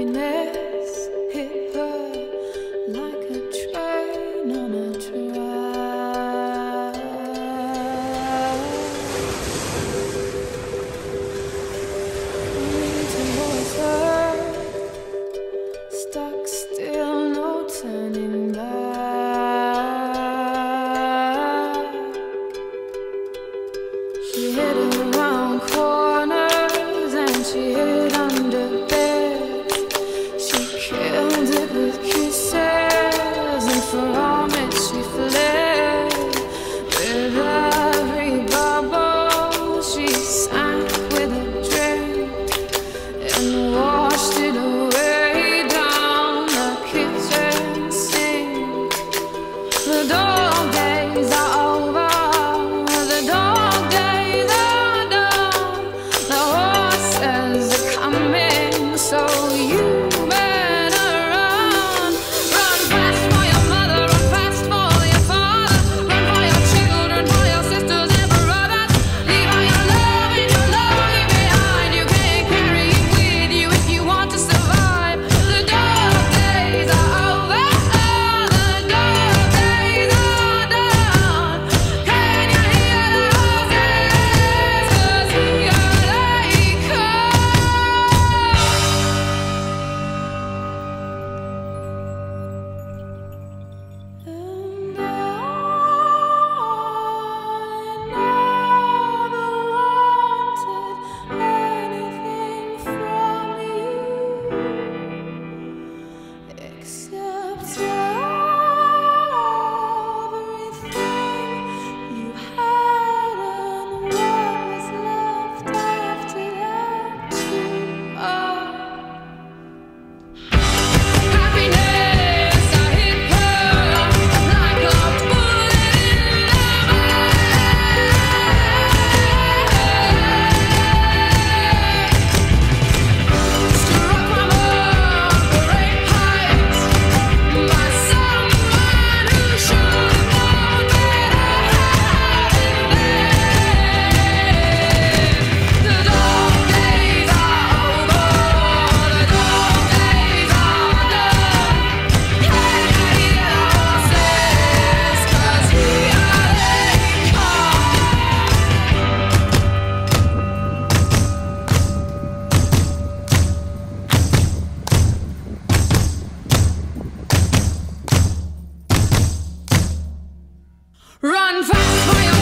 happiness hit her like a train on a track. Coming towards her, stuck still, no turning back. She hid around corners and she hid under beds. She killed it with kisses and from it she fled. With every bubble she sank with a drink and washed it away down the kitchen sink. The dog days are over, the dog days are done. The horses are coming, so you better run. Run fast for your mother, run fast for your father, run for your children, for your sisters and brothers. Leave all your love and your longing behind. You can't carry it with you if you want to survive. The dog days are over, the dog days are done. Can you hear the horses? 'Cause here they come. And I never wanted anything from you except everything you had and what was left after that too. Happiness, I hit her like a bullet in the struck from a great height by someone who should have known better. The dog days are over, the dog days are done. Can you hear the horses? 'Cause here they come. Run fast for your